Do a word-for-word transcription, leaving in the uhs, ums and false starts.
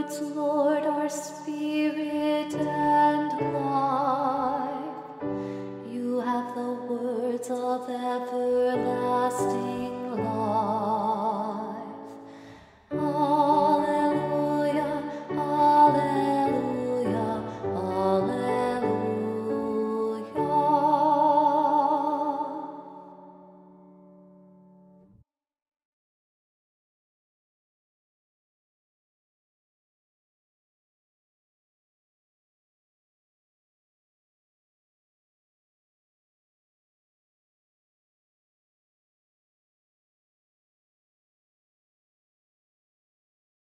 words, Lord, are spirit and life. You have the words of everlasting life.